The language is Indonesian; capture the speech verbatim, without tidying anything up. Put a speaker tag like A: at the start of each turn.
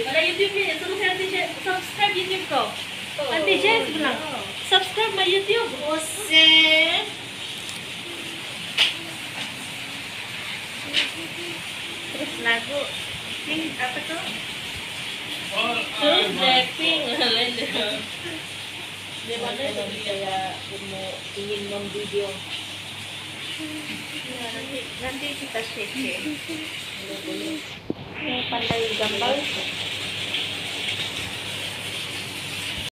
A: Pada YouTube ni, suruh nanti subscribe YouTube kau. Nanti Jess bilang, subscribe my YouTube.
B: Bosen.
A: Terus lagu
B: Pink apa tuh?
A: terus Blackpink lain deh.
B: Dia mana jadi kayak mau ingin memvideo.
A: Ya, nanti nanti kita share.
B: Boleh boleh.
A: Yang pandai gambar.